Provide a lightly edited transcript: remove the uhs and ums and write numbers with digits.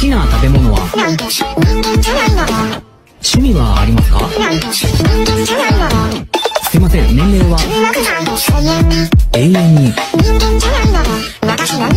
きな食べ物は？ ないです。人間じゃないの。 趣味はありますか？ ないです。人間じゃないの。 すいません、年齢は？ 16歳です。永遠に。 永遠に。 人間じゃないの。私なん